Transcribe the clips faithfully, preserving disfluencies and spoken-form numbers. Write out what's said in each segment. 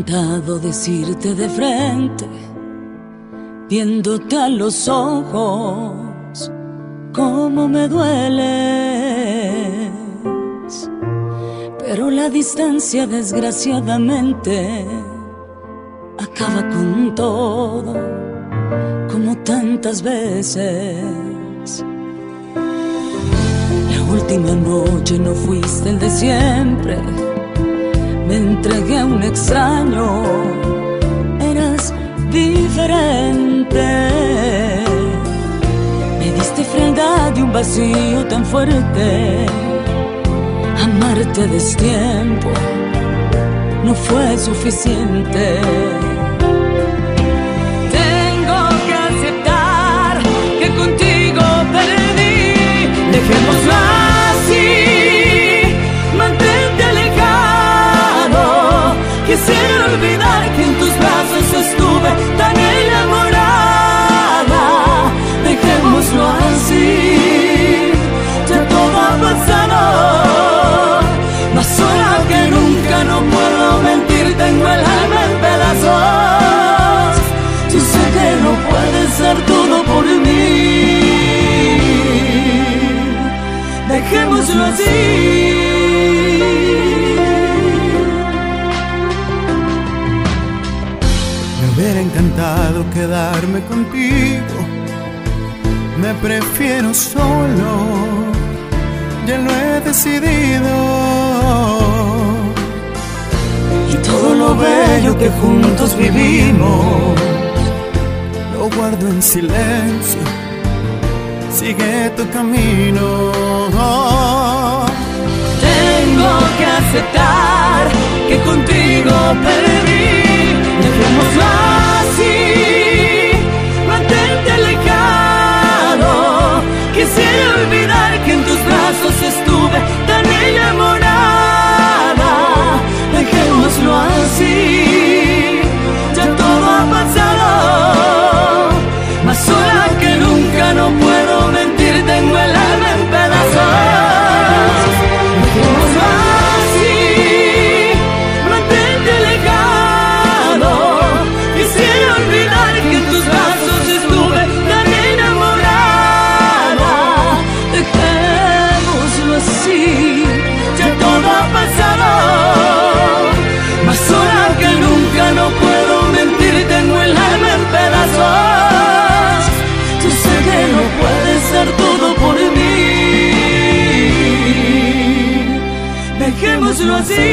encantado decirte de frente, viéndote a los ojos, cómo me dueles. Pero la distancia, desgraciadamente, acaba con todo, como tantas veces. La última noche no fuiste el de siempre, me entregué a un extraño, eras diferente. Me diste frialdad y un vacío tan fuerte. Amarte a destiempo no fue suficiente. Tengo que aceptar que contigo perdí. Dejémoslo así, mantente alejado. Quisiera olvidar que en tus brazos estuve tan enamorada. Dejémoslo así, ya todo ha pasado. Más sola que nunca, no puedo mentir, tengo el alma en pedazos. Yo sé que no puedes ser todo por mí. Dejémoslo así. Me hubiera encantado quedarme contigo, me prefiero solo, ya lo he decidido. Y todo lo bello que juntos vivimos lo guardo en silencio, sigue tu camino. Tengo que aceptar que contigo perdí. Dejémoslo así, mantente alejado. Quisiera olvidar que en tus brazos estuve tan enamorada. Dejémoslo así, ya todo ha pasado. Más sola que nunca, no puedo mentir, tengo el alma en pedazos. Dejémoslo así, mantente alejado. Quisiera olvidar que en tus brazos estuve tan enamorada. Dejémoslo así, ya todo ha pasado. Más sola que nunca, no puedo mentir, tengo el alma en pedazos. Yo sé que no puedes ser todo por mí. Dejémoslo así.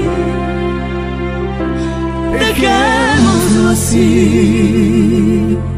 Dejémoslo así.